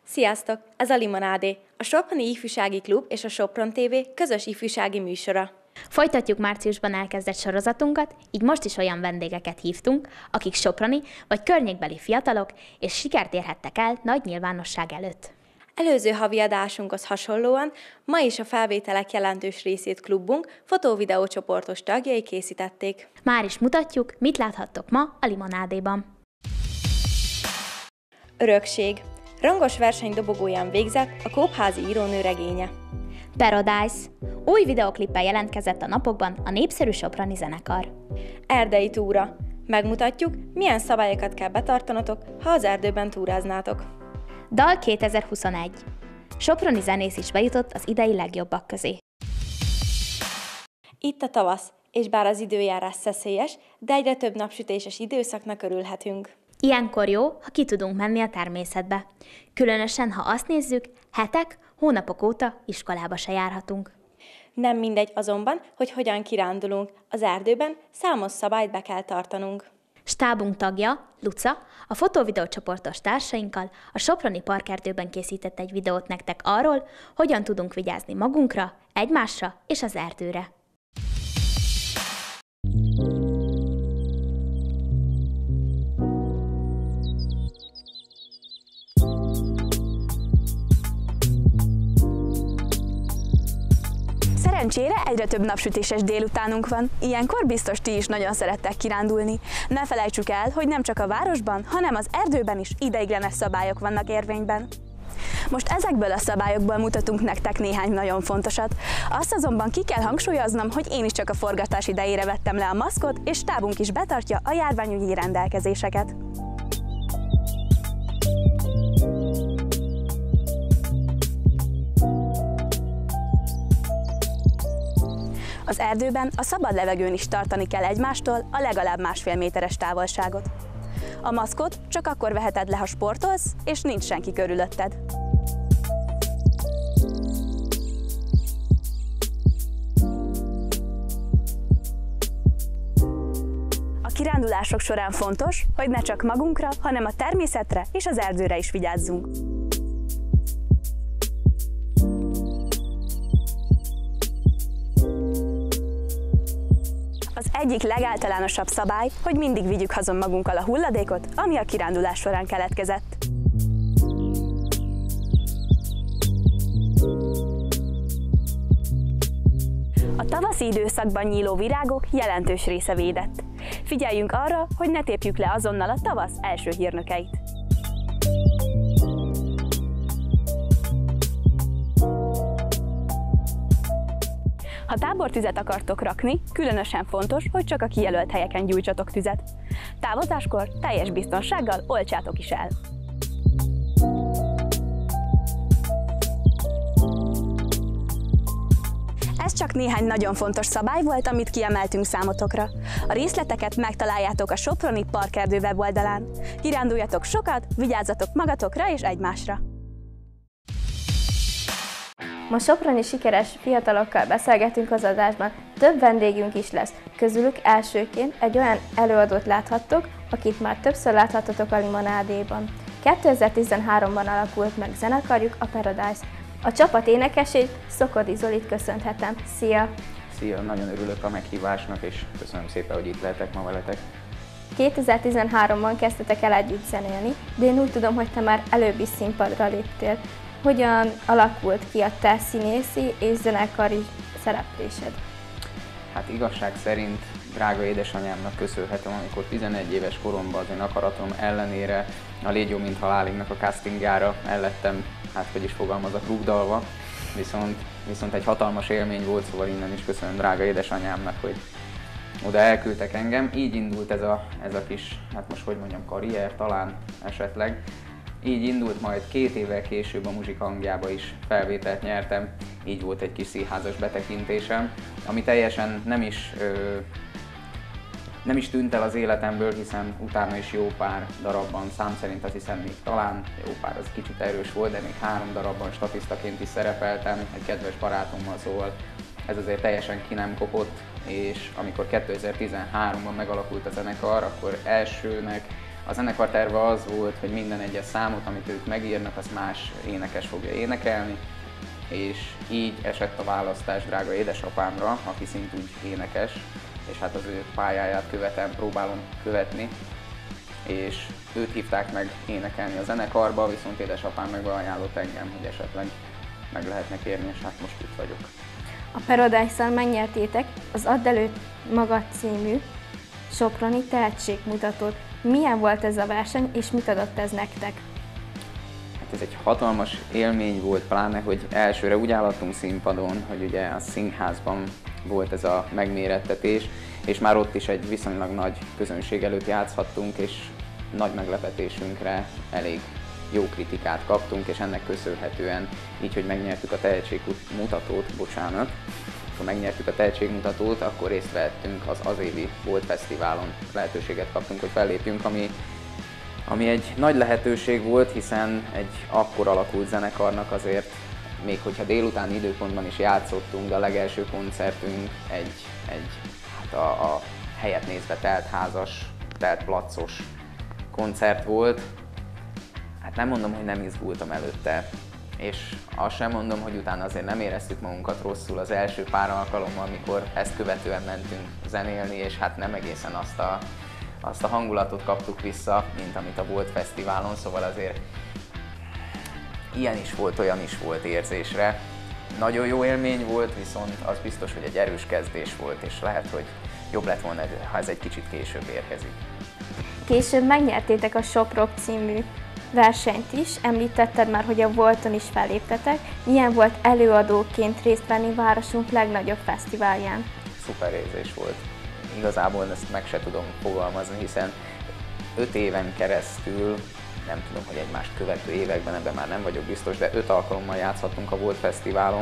Sziasztok! Ez a Limonádé, a Soproni Ifjúsági Klub és a Sopron TV közös ifjúsági műsora. Folytatjuk márciusban elkezdett sorozatunkat, így most is olyan vendégeket hívtunk, akik soproni vagy környékbeli fiatalok, és sikert érhettek el nagy nyilvánosság előtt. Előző havi adásunkhoz hasonlóan ma is a felvételek jelentős részét klubunk fotó-videó csoportos tagjai készítették. Már is mutatjuk, mit láthattok ma a Limonádéban. Örökség. Rangos verseny dobogóján végzett a Kópházi írónő regénye. Paradise. Új videoklippel jelentkezett a napokban a népszerű soproni zenekar. Erdei túra. Megmutatjuk, milyen szabályokat kell betartanotok, ha az erdőben túráznátok. Dal 2021. Soproni zenész is bejutott az idei legjobbak közé. Itt a tavasz, és bár az időjárás szeszélyes, de egyre több napsütéses időszaknak örülhetünk. Ilyenkor jó, ha ki tudunk menni a természetbe. Különösen, ha azt nézzük, hetek, hónapok óta iskolába se járhatunk. Nem mindegy azonban, hogy hogyan kirándulunk. Az erdőben számos szabályt be kell tartanunk. Stábunk tagja, Luca, a fotóvideócsoportos társainkkal a soproni parkerdőben készített egy videót nektek arról, hogyan tudunk vigyázni magunkra, egymásra és az erdőre. Szerencsére egyre több napsütéses délutánunk van, ilyenkor biztos ti is nagyon szerettek kirándulni. Ne felejtsük el, hogy nem csak a városban, hanem az erdőben is ideiglenes szabályok vannak érvényben. Most ezekből a szabályokból mutatunk nektek néhány nagyon fontosat. Azt azonban ki kell hangsúlyoznom, hogy én is csak a forgatás idejére vettem le a maszkot, és stábunk is betartja a járványügyi rendelkezéseket. Az erdőben a szabad levegőn is tartani kell egymástól a legalább 1,5 méteres távolságot. A maszkot csak akkor veheted le, ha sportolsz, és nincs senki körülötted. A kirándulások során fontos, hogy ne csak magunkra, hanem a természetre és az erdőre is vigyázzunk. Az egyik legáltalánosabb szabály, hogy mindig vigyük haza magunkkal a hulladékot, ami a kirándulás során keletkezett. A tavaszi időszakban nyíló virágok jelentős része védett. Figyeljünk arra, hogy ne tépjük le azonnal a tavasz első hírnökeit. Ha tábortüzet akartok rakni, különösen fontos, hogy csak a kijelölt helyeken gyújtsatok tüzet. Távozáskor teljes biztonsággal oltsátok is el. Ez csak néhány nagyon fontos szabály volt, amit kiemeltünk számotokra. A részleteket megtaláljátok a Soproni Parkerdő weboldalán. Kiránduljatok sokat, vigyázzatok magatokra és egymásra! Ma soproni sikeres fiatalokkal beszélgetünk az adásban, több vendégünk is lesz. Közülük elsőként egy olyan előadót láthattok, akit már többször láthatotok a Limonádéban. 2013-ban alakult meg zenekarjuk, a Paradise. A csapat énekesét, Szokodi Zolit köszönhetem. Szia! Szia! Nagyon örülök a meghívásnak, és köszönöm szépen, hogy itt lehetek ma veletek. 2013-ban kezdtetek el együtt zenélni, de én úgy tudom, hogy te már előbb is színpadra léptél. Hogyan alakult ki a te színészi és zenekari szereplésed? Hát igazság szerint drága édesanyámnak köszönhetem, amikor 11 éves koromban az én akaratom ellenére a Légy jó, mint halálignak a castingjára ellettem, hát hogy is fogalmazok, rúgdalva, viszont egy hatalmas élmény volt, szóval innen is köszönöm drága édesanyámnak, hogy oda elküldtek engem. Így indult ez a kis, hát most hogy mondjam, karrier talán esetleg. Így indult, majd 2 évvel később a Muzsika hangjába is felvételt nyertem, így volt egy kis színházas betekintésem, ami teljesen nem is tűnt el az életemből, hiszen utána is jó pár darabban, szám szerint azt hiszem még talán jó pár az kicsit erős volt, de még 3 darabban statisztaként is szerepeltem, egy kedves barátommal, szóval ez azért teljesen ki nem kopott, és amikor 2013-ban megalakult a zenekar, akkor elsőnek A zenekar terve az volt, hogy minden egyes számot, amit ők megírnak, azt más énekes fogja énekelni, és így esett a választás drága édesapámra, aki szintúgy énekes, és hát az ő pályáját próbálom követni, és őt hívták meg énekelni a zenekarba, viszont édesapám meg beajánlott engem, hogy esetleg meg lehetne kérni, és hát most itt vagyok. A Paradise-szal megnyertétek az Add elő magad című soproni tehetségmutatót. Milyen volt ez a verseny, és mit adott ez nektek? Hát ez egy hatalmas élmény volt, pláne, hogy elsőre úgy állottunk színpadon, hogy ugye a színházban volt ez a megmérettetés, és már ott is egy viszonylag nagy közönség előtt játszhattunk, és nagy meglepetésünkre elég jó kritikát kaptunk, és ennek köszönhetően így, hogy megnyertük a tehetségmutatót, akkor részt vettünk az évi Volt Fesztiválon, lehetőséget kaptunk, hogy fellépjünk, ami egy nagy lehetőség volt, hiszen egy akkor alakult zenekarnak azért, még hogyha délutáni időpontban is játszottunk, de a legelső koncertünk hát a helyet nézve telt házas, telt placos koncert volt. Hát nem mondom, hogy nem izgultam előtte, és azt sem mondom, hogy utána azért nem éreztük magunkat rosszul az első pár alkalommal, amikor ezt követően mentünk zenélni, és hát nem egészen azt a hangulatot kaptuk vissza, mint amit a Volt Fesztiválon, szóval azért ilyen is volt, olyan is volt érzésre. Nagyon jó élmény volt, viszont az biztos, hogy egy erős kezdés volt, és lehet, hogy jobb lett volna, ha ez egy kicsit később érkezik. Később megnyertétek a Soprok című versenyt is, említetted már, hogy a Volton is felléptetek. Milyen volt előadóként részt venni városunk legnagyobb fesztiválján? Szuper érzés volt. Igazából ezt meg se tudom fogalmazni, hiszen 5 éven keresztül, nem tudom, hogy egymást követő években, ebben már nem vagyok biztos, de 5 alkalommal játszhattunk a Volt Fesztiválon,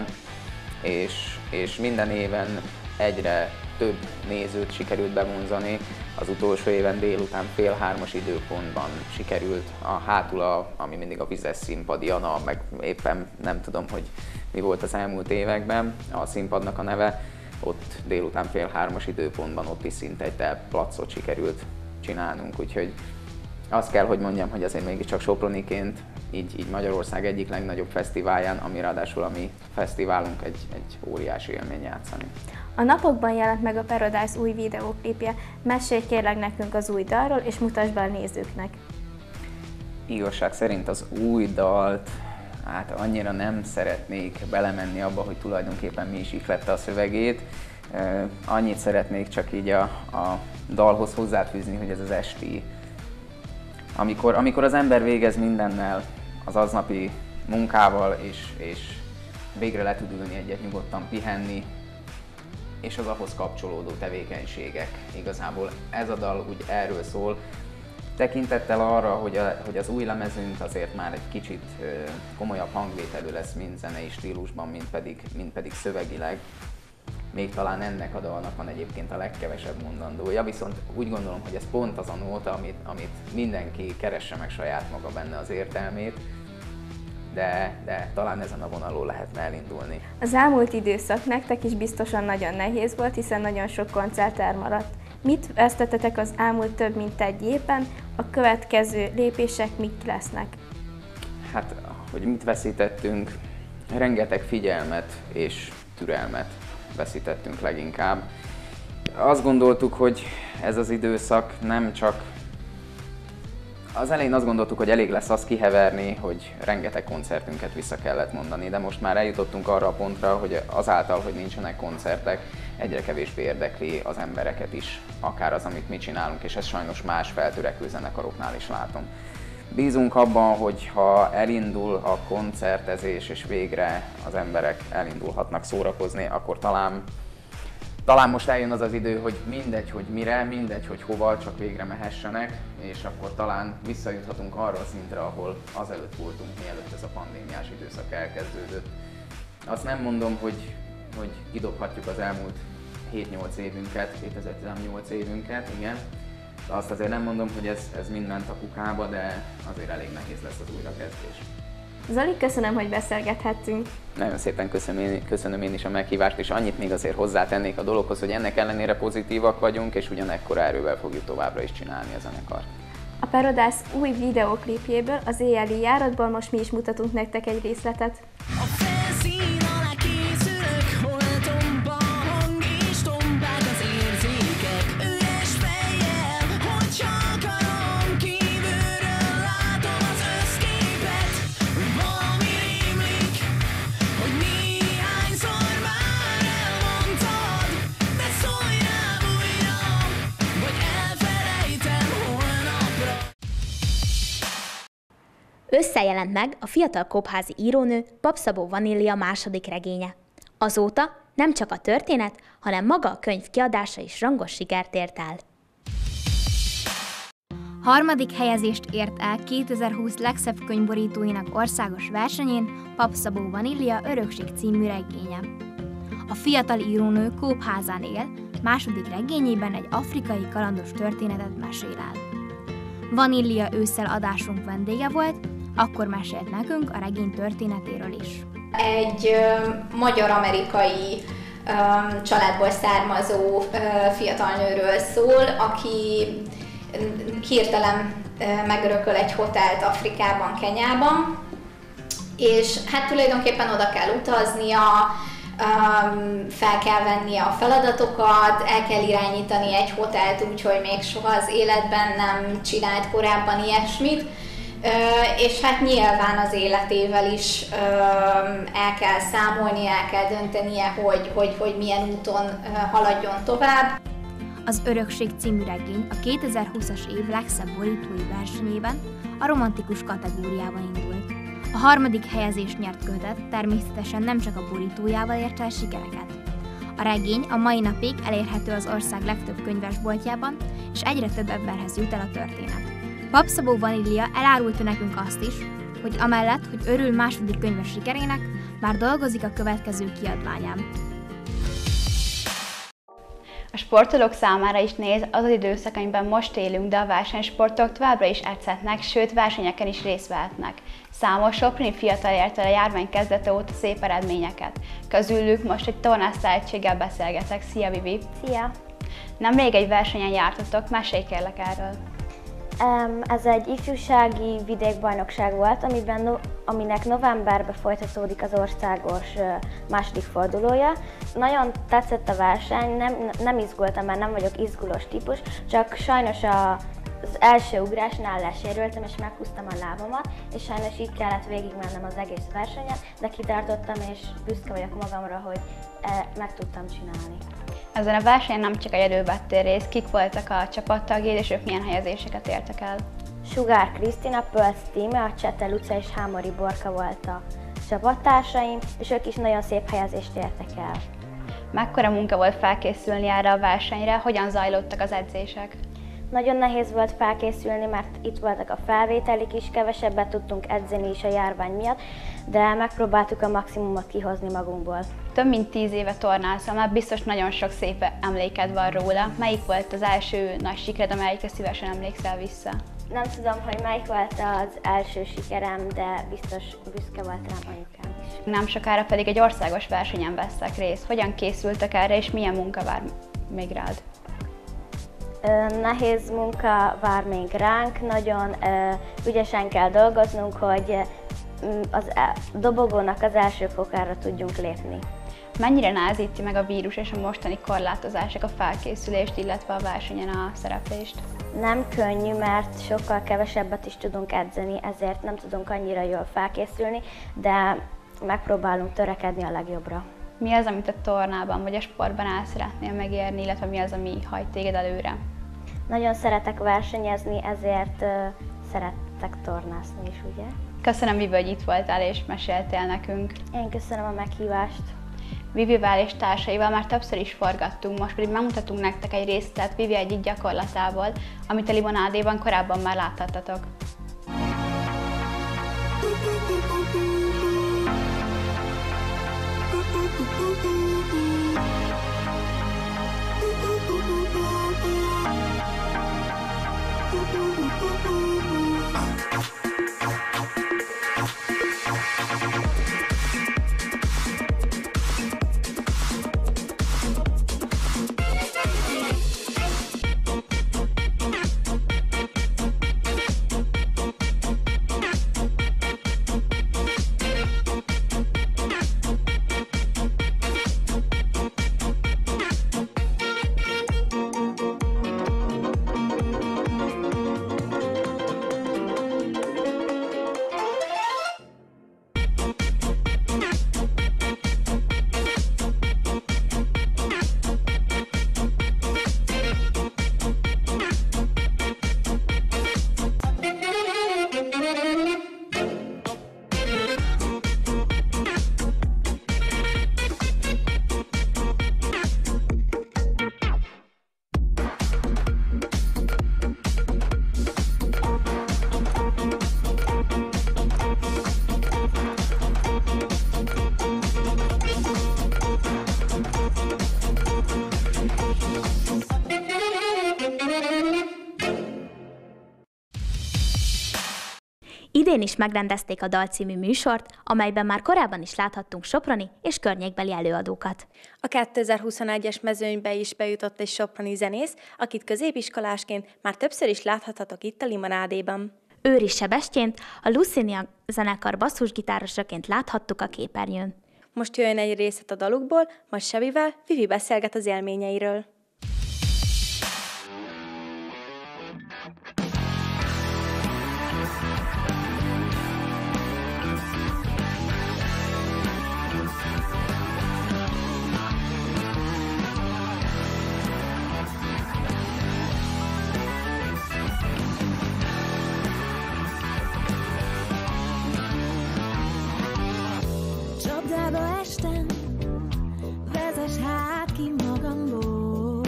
és minden éven egyre több nézőt sikerült bevonzani. Az utolsó éven délután 2:30 időpontban sikerült hátul, ami mindig a vizes színpad, Jana, meg éppen nem tudom, hogy mi volt az elmúlt években a színpadnak a neve, ott délután 2:30 időpontban ott is szinte egy placot sikerült csinálnunk, úgyhogy azt kell, hogy mondjam, hogy azért mégiscsak soproniként, így Magyarország egyik legnagyobb fesztiválján, ami ráadásul a mi fesztiválunk, egy óriási élmény játszani. A napokban jelent meg a Paradise új videóklipje. Mesélj kérlek nekünk az új dalról, és mutasd be a nézőknek. Igazság szerint az új dalt, hát annyira nem szeretnék belemenni abba, hogy tulajdonképpen mi is ihlette a szövegét. Annyit szeretnék csak így a dalhoz hozzáfűzni, hogy ez az esti. Amikor az ember végez mindennel, az aznapi munkával, és végre le tud ülni egyet nyugodtan pihenni, és az ahhoz kapcsolódó tevékenységek. Igazából ez a dal úgy erről szól, tekintettel arra, hogy az új lemezünk azért már egy kicsit komolyabb hangvételű lesz, mind zenei stílusban, mind pedig szövegileg. Még talán ennek a dalnak van egyébként a legkevesebb mondandója, viszont úgy gondolom, hogy ez pont az a nóta, amit mindenki keresse meg saját maga benne az értelmét, de talán ezen a vonalon lehetne elindulni. Az elmúlt időszak nektek is biztosan nagyon nehéz volt, hiszen nagyon sok koncert elmaradt. Mit vesztettetek az elmúlt több mint egy évben? A következő lépések mik lesznek? Hát, hogy mit veszítettünk? Rengeteg figyelmet és türelmet veszítettünk leginkább. Azt gondoltuk, hogy ez az időszak nem csak... Az elején azt gondoltuk, hogy elég lesz azt kiheverni, hogy rengeteg koncertünket vissza kellett mondani, de most már eljutottunk arra a pontra, hogy azáltal, hogy nincsenek koncertek, egyre kevésbé érdekli az embereket is, akár az, amit mi csinálunk, és ezt sajnos más feltörekvő zenekaroknál is látom. Bízunk abban, hogy ha elindul a koncertezés, és végre az emberek elindulhatnak szórakozni, akkor talán most eljön az az idő, hogy mindegy, hogy mire, mindegy, hogy hova, csak végre mehessenek, és akkor talán visszajuthatunk arra a szintre, ahol azelőtt voltunk, mielőtt ez a pandémiás időszak elkezdődött. Azt nem mondom, hogy kidobhatjuk az elmúlt 7-8 évünket, 2018 évünket, igen. De azt azért nem mondom, hogy ez mind ment a kukába, de azért elég nehéz lesz az újrakezdés. Zoli, köszönöm, hogy beszélgethettünk. Nagyon szépen köszönöm én is a meghívást, és annyit még azért hozzátennék a dologhoz, hogy ennek ellenére pozitívak vagyunk, és ugyanekkor erővel fogjuk továbbra is csinálni a zenekart. A Paradise új videóklipjéből, az éjjeli járatból most mi is mutatunk nektek egy részletet. A felszín alá készülök, hol tomba a hang és tombák az érzékek. Üres fejjel, hogy csak akarom, kívülről látom az összképet. Valami rémlik, hogy néhányszor már elmondtad, de szólj rám újra, vagy elfelejtem holnapra. Összejelent meg a fiatal kobházi írónő Papszabó Vanília második regénye. Azóta nem csak a történet, hanem maga a könyv kiadása is rangos sikert ért el. Harmadik helyezést ért el 2020 legszebb könyvborítóinak országos versenyén Papszabó Vanília Örökség című regénye. A fiatal írónő kópházán él, második regényében egy afrikai kalandos történetet mesél el. Vanília ősszel adásunk vendége volt, akkor mesélt nekünk a regény történetéről is. Egy magyar-amerikai családból származó fiatal nőről szól, aki hirtelen megörököl egy hotelt Afrikában, Kenyában, és hát tulajdonképpen oda kell utaznia, fel kell vennie a feladatokat, el kell irányítani egy hotelt úgy, hogy még soha az életben nem csinált korábban ilyesmit, és hát nyilván az életével is el kell számolni, el kell döntenie, hogy milyen úton haladjon tovább. Az Örökség című regény a 2020-as év legszebb borítói versenyében a romantikus kategóriában indult. A harmadik helyezést nyert kötet természetesen nem csak a borítójával ért el sikereket. A regény a mai napig elérhető az ország legtöbb könyvesboltjában, és egyre több emberhez jut el a történet. Papszabó Vanília elárulta nekünk azt is, hogy amellett, hogy örül második könyves sikerének, már dolgozik a következő kiadványán. A sportolók számára is nehéz az az időszak, amiben most élünk, de a versenysportok továbbra is edzhetnek, sőt versenyeken is részt vehetnek. Számos soproni fiatal ért el a járvány kezdete óta szép eredményeket. Közülük most egy tornász tehetséggel beszélgetek. Szia, Vivi! Szia! Nemrég egy versenyen jártatok, mesélj kérlek erről! Ez egy ifjúsági vidékbajnokság volt, aminek novemberben folytatódik az országos második fordulója. Nagyon tetszett a verseny, nem izgultam, mert nem vagyok izgulós típus, csak sajnos az első ugrásnál lesérültem, és meghúztam a lábamat, és sajnos így kellett végigmennem az egész versenyen, de kitartottam, és büszke vagyok magamra, hogy meg tudtam csinálni. Ezen a versenyen nem csak egyedül vettél részt, kik voltak a csapattagjaid, és ők milyen helyezéseket értek el? Sugár Krisztina, Pölc Tíme, a Csete Luca és Hámori Borka volt a csapattársaim, és ők is nagyon szép helyezést értek el. Mekkora munka volt felkészülni erre a versenyre, hogyan zajlottak az edzések? Nagyon nehéz volt felkészülni, mert itt voltak a felvételik is, kevesebbet tudtunk edzeni is a járvány miatt, de megpróbáltuk a maximumot kihozni magunkból. Több mint 10 éve tornázol, már biztos nagyon sok szép emléked van róla. Melyik volt az első nagy sikered, amelyikre szívesen emlékszel vissza? Nem tudom, hogy melyik volt az első sikerem, de biztos büszke volt rám anyukám is. Nem sokára pedig egy országos versenyen vesztek részt. Hogyan készültek erre, és milyen munka vár még rád? Nehéz munka vár még ránk, nagyon ügyesen kell dolgoznunk, hogy a dobogónak az első fokára tudjunk lépni. Mennyire nehezíti meg a vírus és a mostani korlátozások a felkészülést, illetve a versenyen a szereplést? Nem könnyű, mert sokkal kevesebbet is tudunk edzeni, ezért nem tudunk annyira jól felkészülni, de megpróbálunk törekedni a legjobbra. Mi az, amit a tornában vagy a sportban el szeretnél megérni, illetve mi az, ami hajt téged előre? Nagyon szeretek versenyezni, ezért szeretek tornászni is, ugye? Köszönöm, Vivi, hogy itt voltál és meséltél nekünk. Én köszönöm a meghívást. Vivivel és társaival már többször is forgattunk, most pedig megmutatunk nektek egy részletet Vivi egyik gyakorlatából, amit a Limonádéban korábban már láthattatok. Idén is megrendezték a Dal című műsort, amelyben már korábban is láthattunk soproni és környékbeli előadókat. A 2021-es mezőnybe is bejutott egy soproni zenész, akit középiskolásként már többször is láthathatok itt a Limonádéban. Őri Sebestyént a Lucinia zenekar basszusgitárosaként láthattuk a képernyőn. Most jöjjön egy részlet a dalukból, majd Sebivel Vivi beszélget az élményeiről. Csapdába estem, vezess hát ki magamból.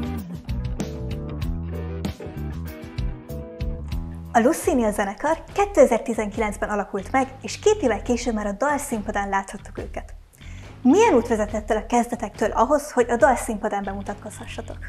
A Lucinia zenekar 2019-ben alakult meg, és 2 évvel később már a Dal színpadán láthattuk őket. Milyen út vezetett el a kezdetektől ahhoz, hogy a Dal színpadán bemutatkozhassatok?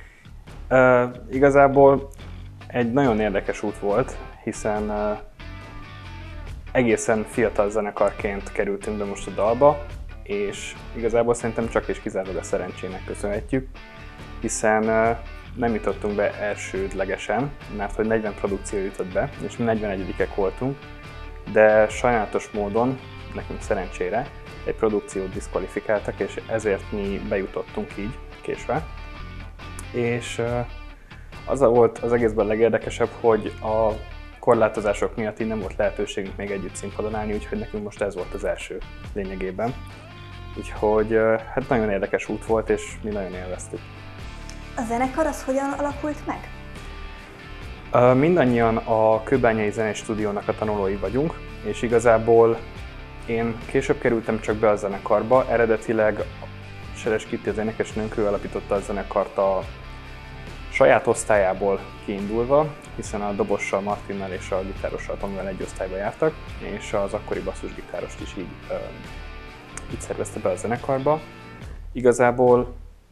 Igazából egy nagyon érdekes út volt, hiszen egészen fiatal zenekarként kerültünk be most a Dalba, és igazából szerintem csak és kizárólag a szerencsének köszönhetjük, hiszen nem jutottunk be elsődlegesen, mert hogy 40 produkció jutott be, és mi 41-ek voltunk, de sajnálatos módon, nekünk szerencsére, egy produkciót diszkvalifikáltak, és ezért mi bejutottunk így késve. És az volt az egészben a legérdekesebb, hogy a korlátozások miatt így nem volt lehetőségünk még együtt színpadon állni, úgyhogy nekünk most ez volt az első lényegében. Úgyhogy hát nagyon érdekes út volt, és mi nagyon élveztük. A zenekar az hogyan alakult meg? Mindannyian a Kőbányai Zenestúdiónak a tanulói vagyunk, és igazából én később kerültem csak be a zenekarba, eredetileg Seres Kitti, az énekesnőnk, ő alapította a zenekart a saját osztályából kiindulva, hiszen a dobossal, Martinnal és a gitárossal Tomival egy osztályba jártak, és az akkori basszusgitárost is így szervezte be a zenekarba. Igazából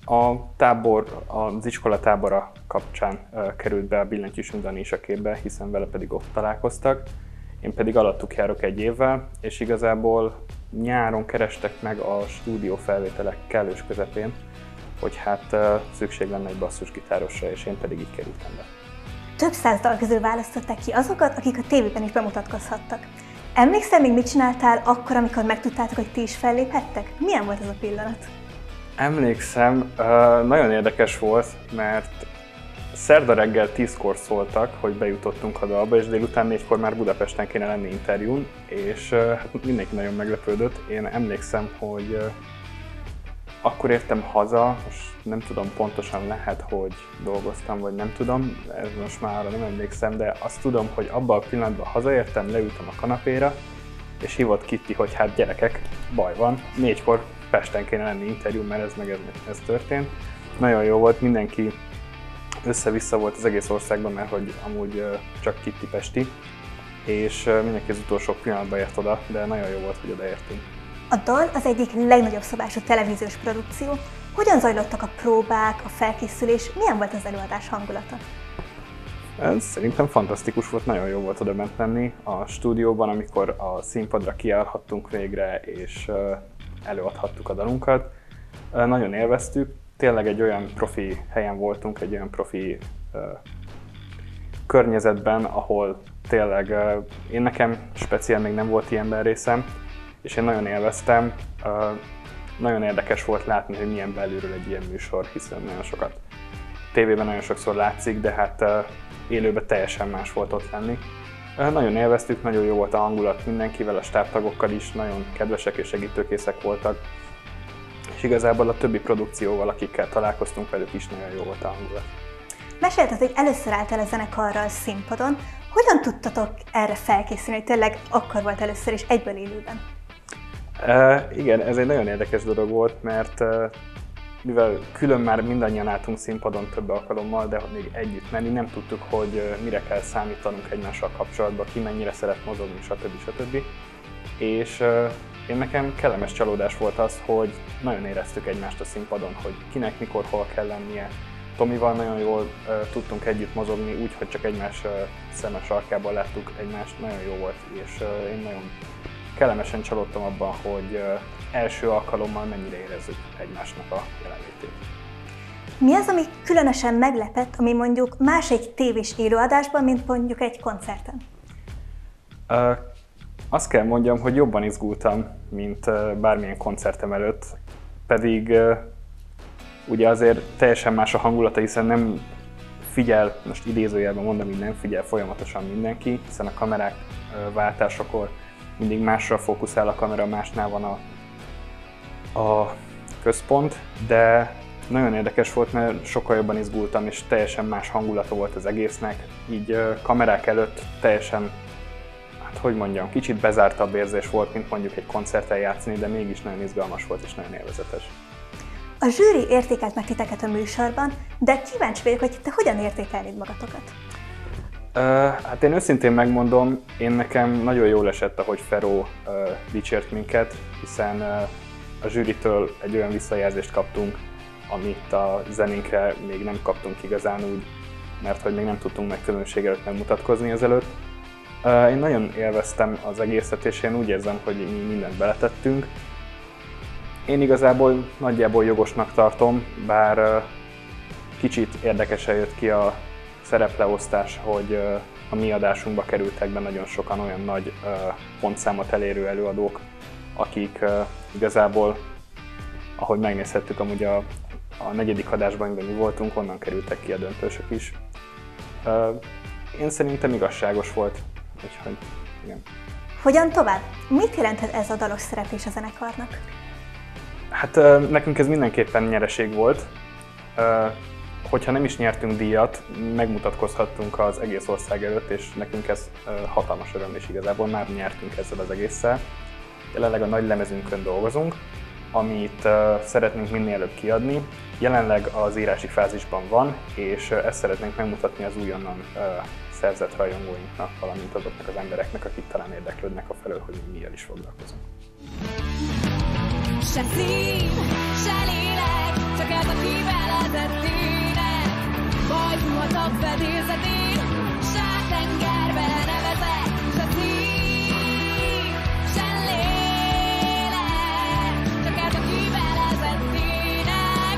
az iskola tábora kapcsán került be a Billentyűsünk Dani is a képbe, hiszen vele pedig ott találkoztak. Én pedig alattuk járok 1 évvel, és igazából nyáron kerestek meg a stúdiófelvételek kellős közepén, hogy hát szükség lenne egy basszusgitárosra, és én pedig így kerültem be. Több 100 dal közül választották ki azokat, akik a tévében is bemutatkozhattak. Emlékszel még, mit csináltál akkor, amikor megtudtátok, hogy ti is felléphettek? Milyen volt ez a pillanat? Emlékszem, nagyon érdekes volt, mert szerda reggel 10-kor szóltak, hogy bejutottunk a Dalba, és délután 4-kor már Budapesten kéne lenni interjún, és hát mindenki nagyon meglepődött. Én emlékszem, hogy akkor értem haza, most nem tudom pontosan, lehet, hogy dolgoztam, vagy nem tudom, ez most már arra nem emlékszem, de azt tudom, hogy abban a pillanatban hazaértem, leültem a kanapéra, és hívott Kitti, hogy hát gyerekek, baj van, 4-kor Pesten kéne lenni interjú, mert ez történt. Nagyon jó volt, mindenki össze-vissza volt az egész országban, mert hogy amúgy csak Kitti pesti, és mindenki az utolsó pillanatban ért oda, de nagyon jó volt, hogy odaértünk. A Dal az egyik legnagyobb szabású televíziós produkció. Hogyan zajlottak a próbák, a felkészülés, milyen volt az előadás hangulata? Ez szerintem fantasztikus volt, nagyon jó volt oda bent lenni a stúdióban, amikor a színpadra kiállhattunk végre, és előadhattuk a dalunkat. Nagyon élveztük, tényleg egy olyan profi helyen voltunk, egy olyan profi környezetben, ahol tényleg én nekem speciál még nem volt ilyenben részem, és én nagyon élveztem. Nagyon érdekes volt látni, hogy milyen belülről egy ilyen műsor, hiszen nagyon sokat tévében nagyon sokszor látszik, de hát élőben teljesen más volt ott lenni. Nagyon élveztük, nagyon jó volt a hangulat mindenkivel, a stábtagokkal is, nagyon kedvesek és segítőkészek voltak. És igazából a többi produkcióval, akikkel találkoztunk velük is, nagyon jó volt a hangulat. Mesélted, hogy először álltál a zenekarral színpadon. Hogyan tudtatok erre felkészülni, hogy tényleg akkor volt először is egyből élőben? Igen, ez egy nagyon érdekes dolog volt, mert mivel külön már mindannyian álltunk színpadon több alkalommal, de még együtt menni, nem tudtuk, hogy mire kell számítanunk egymással kapcsolatban, ki mennyire szeret mozogni, stb. És én nekem kellemes csalódás volt az, hogy nagyon éreztük egymást a színpadon, hogy kinek mikor hol kell lennie, Tomival nagyon jól tudtunk együtt mozogni, úgy, hogy csak egymás szeme sarkában láttuk egymást, nagyon jó volt, és én nagyon kellemesen csalódtam abban, hogy első alkalommal mennyire érezzük egymásnak a jelenlétét. Mi az, ami különösen meglepett, ami mondjuk más egy tévés élőadásban, mint mondjuk egy koncerten? Azt kell mondjam, hogy jobban izgultam, mint bármilyen koncertem előtt, pedig ugye azért teljesen más a hangulata, hiszen nem figyel, most idézőjelben mondom, hogy nem figyel folyamatosan mindenki, hiszen a kamerák váltásakor mindig másra fókuszál a kamera, másnál van a központ, de nagyon érdekes volt, mert sokkal jobban izgultam, és teljesen más hangulata volt az egésznek, így kamerák előtt teljesen, hát hogy mondjam, kicsit bezártabb érzés volt, mint mondjuk egy koncerten játszani, de mégis nagyon izgalmas volt és nagyon élvezetes. A zsűri értékelt meg titeket a műsorban, de kíváncsi vagyok, hogy te hogyan értékelnéd magatokat? Hát én őszintén megmondom, nekem nagyon jól esett, ahogy Feró dicsért minket, hiszen a zsűritől egy olyan visszajelzést kaptunk, amit a zenénkre még nem kaptunk igazán úgy, mert hogy még nem tudtunk meg közönség előtt megmutatkozni ezelőtt. Én nagyon élveztem az egészet, és én úgy érzem, hogy mi mindent beletettünk. Én igazából nagyjából jogosnak tartom, bár kicsit érdekesen jött ki a szerepleosztás, hogy a mi adásunkba kerültek be nagyon sokan olyan nagy pontszámot elérő előadók, akik igazából, ahogy megnézhettük, amúgy a negyedik adásban, amiben mi voltunk, onnan kerültek ki a döntősök is. Én szerintem igazságos volt, úgyhogy igen. Hogyan tovább? Mit jelenthet ez a dalos szereplés a zenekarnak? Hát nekünk ez mindenképpen nyereség volt. Hogyha nem is nyertünk díjat, megmutatkozhattunk az egész ország előtt, és nekünk ez hatalmas öröm, és igazából már nyertünk ezzel az egésszel. Jelenleg a nagy lemezünkön dolgozunk, amit szeretnénk minél előbb kiadni. Jelenleg az írási fázisban van, és ezt szeretnénk megmutatni az újonnan szerzett rajongóinknak, valamint azoknak az embereknek, akik talán érdeklődnek afelől, hogy mi mivel is foglalkozunk. Se szív, se lélek, csak ez a kiveletett ének. Bajzulhat a fedélzetén, se tengerbe nevezek. Se szív, se lélek, csak ez a kiveletett ének.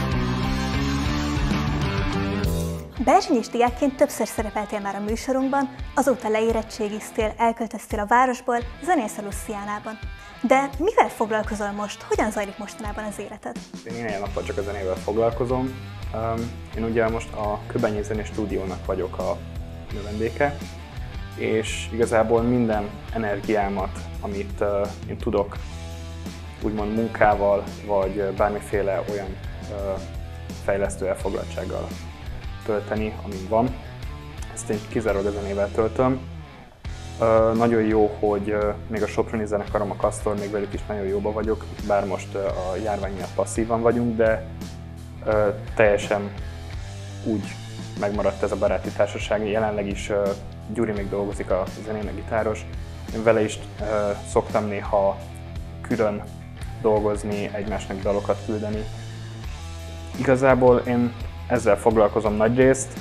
Belzsinyis diákként többször szerepeltél már a műsorunkban, azóta leérettségiztél, elköltöztél a városból, zenélsz a Luciánában. De mivel foglalkozol most? Hogyan zajlik mostanában az életed? Én ilyen nappal csak a zenével foglalkozom. Én ugye most a Köbenyi Zenés Stúdiónak vagyok a növendéke, és igazából minden energiámat, amit én tudok úgymond munkával, vagy bármiféle olyan fejlesztő elfoglaltsággal tölteni, amin van, ezt én kizárólag a zenével töltöm. Nagyon jó, hogy még a soproni zenekarom, a Kasztor, még velük is nagyon jóba vagyok, bár most a járvány miatt passzívan vagyunk, de teljesen úgy megmaradt ez a baráti társaság. Jelenleg is Gyuri még dolgozik a zenén, a gitáros. Én vele is szoktam néha külön dolgozni, egymásnak dalokat küldeni. Igazából én ezzel foglalkozom nagyrészt.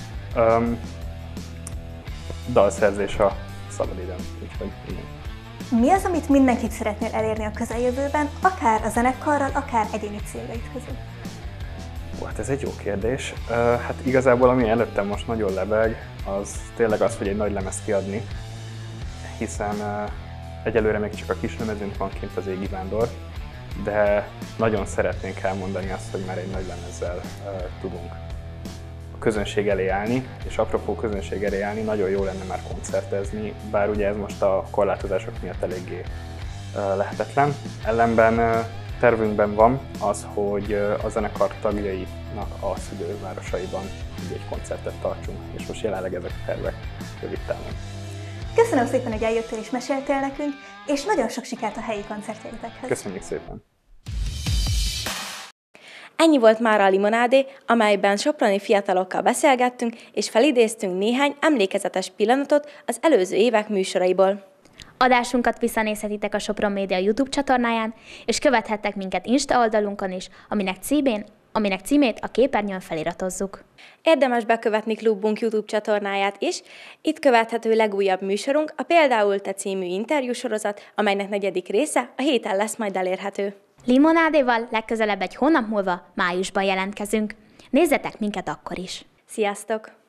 Dalszerzés a szabadidőm, úgyhogy igen. Mi az, amit mindenkit szeretnél elérni a közeljövőben, akár a zenekarral, akár egyéni céljaid közül? Hát ez egy jó kérdés. Hát igazából ami előttem most nagyon lebeg, az tényleg az, hogy egy nagy lemezt kiadni, hiszen egyelőre még csak a kis lemezünk van kint, az Égi Vándor, de nagyon szeretnénk elmondani azt, hogy már egy nagy lemezzel tudunk közönség elé állni, és apropó közönség elé állni, nagyon jó lenne már koncertezni, bár ugye ez most a korlátozások miatt eléggé lehetetlen. Ellenben tervünkben van az, hogy a zenekar tagjainak a szülővárosaiban egy koncertet tartsunk, és most jelenleg ezek a tervek rövid távon. Köszönöm szépen, hogy eljöttél és meséltél nekünk, és nagyon sok sikert a helyi koncertjeitekhez. Köszönjük szépen! Ennyi volt mára a Limonádé, amelyben soproni fiatalokkal beszélgettünk, és felidéztünk néhány emlékezetes pillanatot az előző évek műsoraiból. Adásunkat visszanézhetitek a Sopron Média YouTube csatornáján, és követhettek minket Insta oldalunkon is, aminek címén aminek címét a képernyőn feliratozzuk. Érdemes bekövetni klubunk YouTube csatornáját is. Itt követhető legújabb műsorunk, a Például te című interjúsorozat, amelynek 4. része a héten lesz majd elérhető. Limonádéval legközelebb egy hónap múlva, májusban jelentkezünk. Nézzetek minket akkor is! Sziasztok!